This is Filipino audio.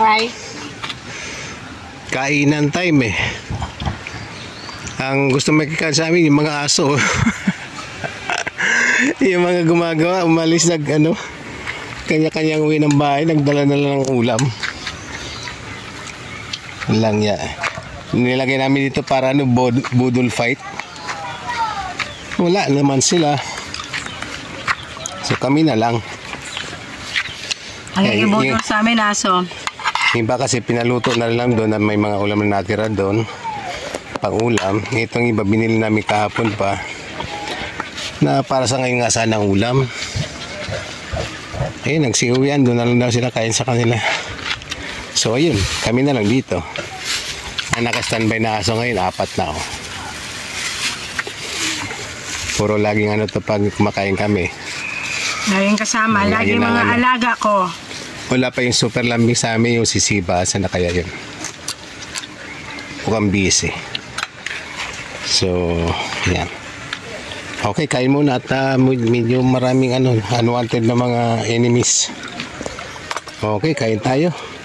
Right? Kainan time eh. Ang gusto makikain sa amin yung mga aso. Yung mga gumagawa, umalis kanya-kanyang uwi ng bahay, nagdala na lang ng ulam. Lang ya. Nilagay namin dito para budol fight. Wala naman sila. So kami na lang. Ang ibudol sa amin aso. Iba kasi pinaluto na lang doon na may mga ulam na natira doon. Pang ulam. Itong iba binili namin kahapon pa. Na para sa ngayon nga sana ang ulam. Eh, nagsiuwian. Doon na lang daw sila kain sa kanila. So, ayun. Kami na lang dito. Ang naka-standby na aso ngayon, 4 na ako. Puro laging pag kumakain kami. Laging kasama. Laging mga alaga ko. Wala pa yung super lambing sa amin, yung sisiba. Saan na kaya yun? Mukhang busy. So, yan. Okay, kain muna at medyo maraming unwanted na mga enemies. Okay, kain tayo.